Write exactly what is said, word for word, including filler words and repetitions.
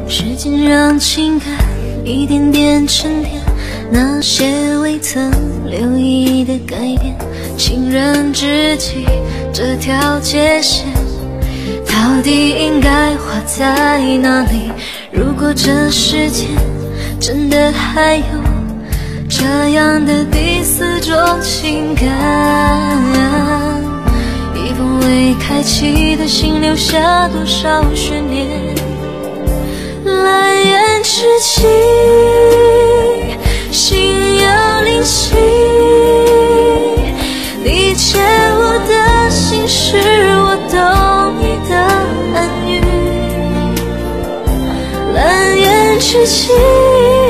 时间让情感一点点沉淀，那些未曾留意的改变，亲人知己这条界线到底应该画在哪里？如果这世界真的还有这样的第四种情感，一封未开启的信留下多少悬念？蓝颜知己，心有灵犀，理解我的心事，我懂你的暗语。蓝颜知己。